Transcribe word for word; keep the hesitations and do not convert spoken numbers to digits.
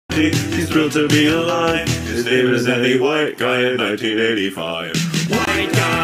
He's thrilled to be alive. His name is Eddie White Guy in nineteen eighty-five. White Guy!